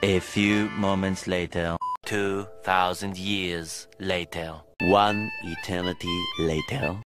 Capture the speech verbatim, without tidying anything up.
A few moments later. Two thousand years later. One eternity later.